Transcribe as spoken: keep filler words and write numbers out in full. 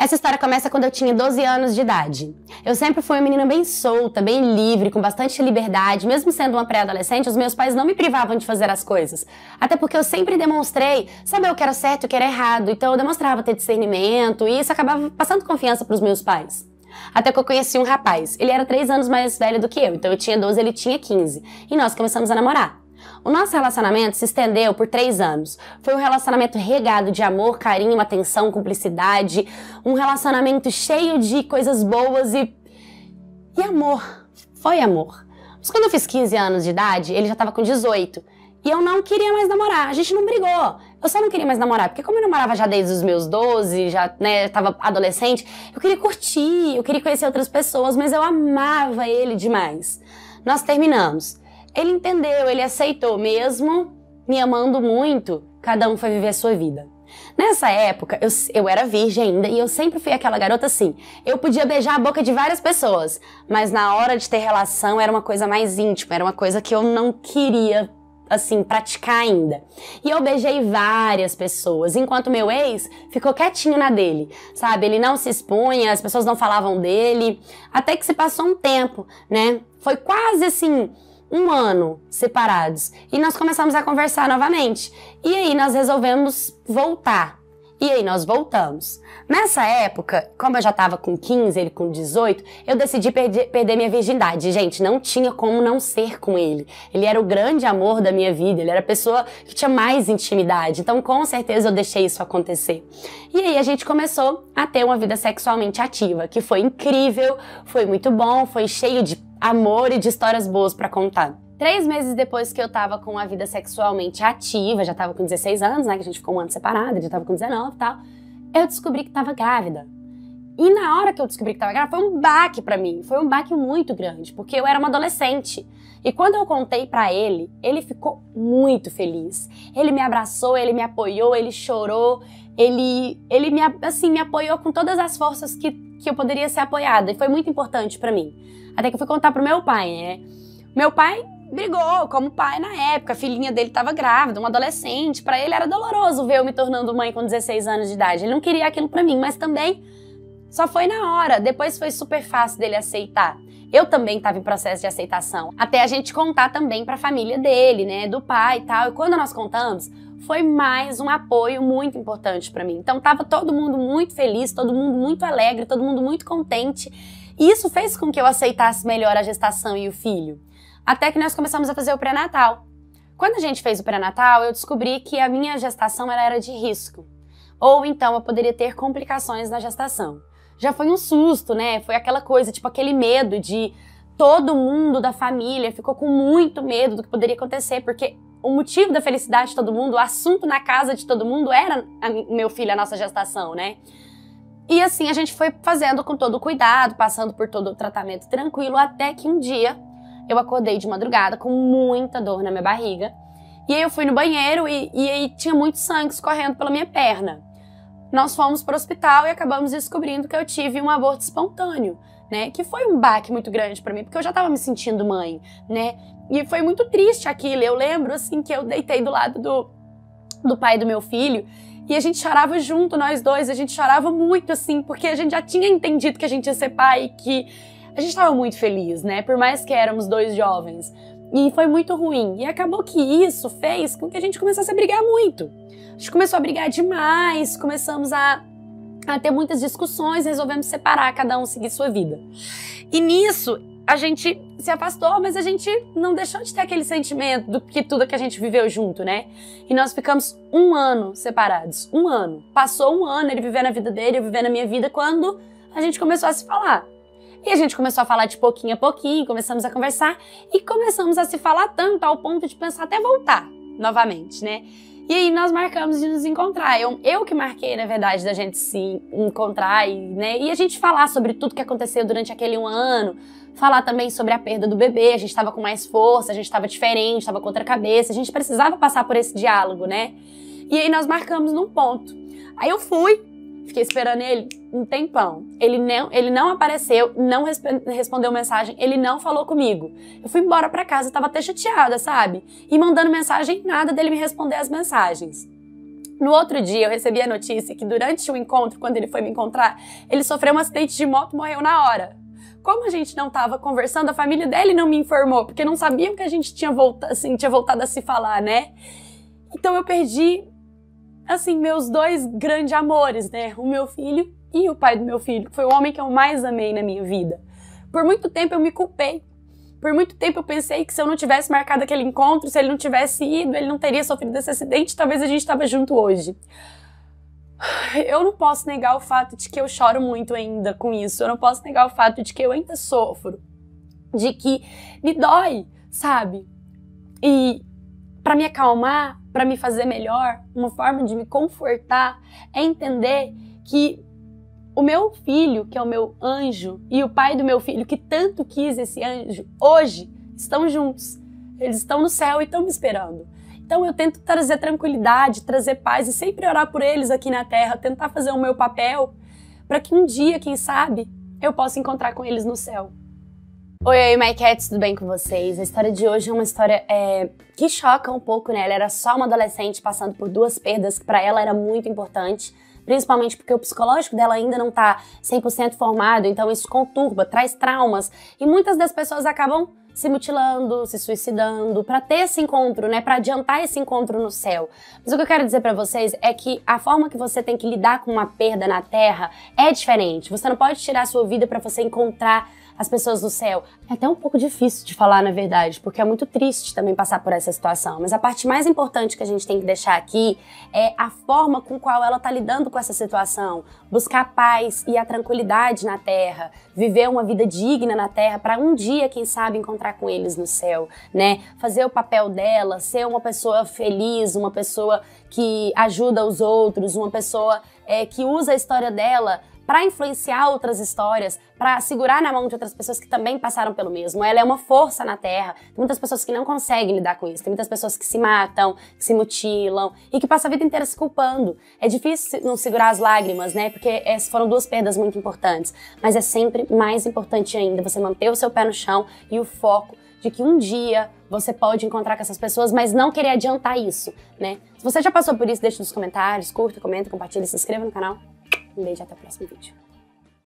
Essa história começa quando eu tinha doze anos de idade. Eu sempre fui uma menina bem solta, bem livre, com bastante liberdade. Mesmo sendo uma pré-adolescente, os meus pais não me privavam de fazer as coisas. Até porque eu sempre demonstrei saber o que era certo e o que era errado. Então eu demonstrava ter discernimento e isso acabava passando confiança para os meus pais. Até que eu conheci um rapaz. Ele era três anos mais velho do que eu. Então eu tinha doze, ele tinha quinze. E nós começamos a namorar. O nosso relacionamento se estendeu por três anos. Foi um relacionamento regado de amor, carinho, atenção, cumplicidade. Um relacionamento cheio de coisas boas e... E amor. Foi amor. Mas quando eu fiz quinze anos de idade, ele já estava com dezoito. E eu não queria mais namorar. A gente não brigou. Eu só não queria mais namorar. Porque como eu namorava já desde os meus doze, já, né, tava adolescente, eu queria curtir, eu queria conhecer outras pessoas, mas eu amava ele demais. Nós terminamos. Ele entendeu, ele aceitou, mesmo me amando muito, cada um foi viver a sua vida. Nessa época, eu, eu era virgem ainda e eu sempre fui aquela garota assim, eu podia beijar a boca de várias pessoas, mas na hora de ter relação era uma coisa mais íntima, era uma coisa que eu não queria, assim, praticar ainda. E eu beijei várias pessoas, enquanto meu ex ficou quietinho na dele, sabe? Ele não se expunha, as pessoas não falavam dele, até que se passou um tempo, né? Foi quase assim... um ano separados. E nós começamos a conversar novamente. E aí nós resolvemos voltar. E aí nós voltamos. Nessa época, como eu já tava com quinze, ele com dezoito, eu decidi perder, perder minha virgindade. Gente, não tinha como não ser com ele. Ele era o grande amor da minha vida, ele era a pessoa que tinha mais intimidade. Então, com certeza, eu deixei isso acontecer. E aí a gente começou a ter uma vida sexualmente ativa, que foi incrível, foi muito bom, foi cheio de amor e de histórias boas pra contar. Três meses depois que eu tava com a vida sexualmente ativa, já tava com dezesseis anos, né, que a gente ficou um ano separado, já tava com dezenove e tal, eu descobri que tava grávida. E na hora que eu descobri que tava grávida, foi um baque pra mim, foi um baque muito grande, porque eu era uma adolescente. E quando eu contei pra ele, ele ficou muito feliz. Ele me abraçou, ele me apoiou, ele chorou, ele, ele me, assim, me apoiou com todas as forças que, que eu poderia ser apoiada, e foi muito importante pra mim. Até que eu fui contar pro meu pai, né? Meu pai brigou como pai na época, a filhinha dele tava grávida, um adolescente. Pra ele era doloroso ver eu me tornando mãe com dezesseis anos de idade. Ele não queria aquilo pra mim, mas também só foi na hora. Depois foi super fácil dele aceitar. Eu também tava em processo de aceitação. Até a gente contar também pra família dele, né? Do pai e tal. E quando nós contamos, foi mais um apoio muito importante pra mim. Então tava todo mundo muito feliz, todo mundo muito alegre, todo mundo muito contente. E isso fez com que eu aceitasse melhor a gestação e o filho. Até que nós começamos a fazer o pré-natal. Quando a gente fez o pré-natal, eu descobri que a minha gestação ela era de risco. Ou então eu poderia ter complicações na gestação. Já foi um susto, né? Foi aquela coisa, tipo aquele medo de todo mundo da família ficou com muito medo do que poderia acontecer, porque o motivo da felicidade de todo mundo, o assunto na casa de todo mundo era o meu filho, a nossa gestação, né? E assim a gente foi fazendo com todo o cuidado, passando por todo o tratamento tranquilo, até que um dia eu acordei de madrugada com muita dor na minha barriga. E aí eu fui no banheiro e, e aí tinha muito sangue escorrendo pela minha perna. Nós fomos para o hospital e acabamos descobrindo que eu tive um aborto espontâneo, né? Que foi um baque muito grande para mim, porque eu já estava me sentindo mãe, né? E foi muito triste aquilo. Eu lembro, assim, que eu deitei do lado do, do pai do meu filho e a gente chorava junto, nós dois. A gente chorava muito, assim, porque a gente já tinha entendido que a gente ia ser pai e que a gente estava muito feliz, né? Por mais que éramos dois jovens. E foi muito ruim. E acabou que isso fez com que a gente começasse a brigar muito. A gente começou a brigar demais, começamos a, a ter muitas discussões, resolvemos separar, cada um seguir sua vida. E nisso, a gente se afastou, mas a gente não deixou de ter aquele sentimento do que tudo que a gente viveu junto, né? E nós ficamos um ano separados, um ano. Passou um ano, ele vivendo a vida dele, eu vivendo a minha vida, quando a gente começou a se falar. E a gente começou a falar de pouquinho a pouquinho, começamos a conversar e começamos a se falar tanto ao ponto de pensar até voltar novamente, né? E aí nós marcamos de nos encontrar. Eu, eu que marquei, na verdade, da gente se encontrar e, né, e a gente falar sobre tudo que aconteceu durante aquele um ano, falar também sobre a perda do bebê, a gente estava com mais força, a gente estava diferente, estava com outra cabeça, a gente precisava passar por esse diálogo, né? E aí nós marcamos num ponto. Aí eu fui, fiquei esperando ele um tempão. Ele não, ele não apareceu, não resp respondeu mensagem, ele não falou comigo. Eu fui embora pra casa, tava até chateada, sabe? E mandando mensagem, nada dele me responder as mensagens. No outro dia, eu recebi a notícia que durante o encontro, quando ele foi me encontrar, ele sofreu um acidente de moto e morreu na hora. Como a gente não estava conversando, a família dele não me informou, porque não sabiam que a gente tinha, volta, assim, tinha voltado a se falar, né? Então eu perdi, assim, meus dois grandes amores, né? O meu filho e o pai do meu filho, que foi o homem que eu mais amei na minha vida. Por muito tempo eu me culpei. Por muito tempo eu pensei que se eu não tivesse marcado aquele encontro, se ele não tivesse ido, ele não teria sofrido esse acidente, talvez a gente estava junto hoje. Eu não posso negar o fato de que eu choro muito ainda com isso, eu não posso negar o fato de que eu ainda sofro, de que me dói, sabe? E para me acalmar, para me fazer melhor, uma forma de me confortar é entender que o meu filho, que é o meu anjo, e o pai do meu filho, que tanto quis esse anjo, hoje estão juntos. Eles estão no céu e estão me esperando. Então eu tento trazer tranquilidade, trazer paz e sempre orar por eles aqui na terra, tentar fazer o meu papel para que um dia, quem sabe, eu possa encontrar com eles no céu. Oi, oi, My Cats, tudo bem com vocês? A história de hoje é uma história é, que choca um pouco, né? Ela era só uma adolescente passando por duas perdas que para ela era muito importante. Principalmente porque o psicológico dela ainda não tá cem por cento formado, então isso conturba, traz traumas. E muitas das pessoas acabam se mutilando, se suicidando, pra ter esse encontro, né? Pra adiantar esse encontro no céu. Mas o que eu quero dizer pra vocês é que a forma que você tem que lidar com uma perda na Terra é diferente. Você não pode tirar a sua vida pra você encontrar as pessoas do céu. É até um pouco difícil de falar, na verdade, porque é muito triste também passar por essa situação. Mas a parte mais importante que a gente tem que deixar aqui é a forma com qual ela tá lidando com essa situação. Buscar a paz e a tranquilidade na Terra. Viver uma vida digna na Terra para um dia, quem sabe, encontrar com eles no céu, né? Fazer o papel dela, ser uma pessoa feliz, uma pessoa que ajuda os outros, uma pessoa é, que usa a história dela para influenciar outras histórias, para segurar na mão de outras pessoas que também passaram pelo mesmo. Ela é uma força na Terra. Tem muitas pessoas que não conseguem lidar com isso. Tem muitas pessoas que se matam, que se mutilam e que passam a vida inteira se culpando. É difícil não segurar as lágrimas, né? Porque essas foram duas perdas muito importantes. Mas é sempre mais importante ainda você manter o seu pé no chão e o foco de que um dia você pode encontrar com essas pessoas, mas não querer adiantar isso, né? Se você já passou por isso, deixa nos comentários, curta, comenta, compartilha, se inscreva no canal. Um beijo e até o próximo vídeo.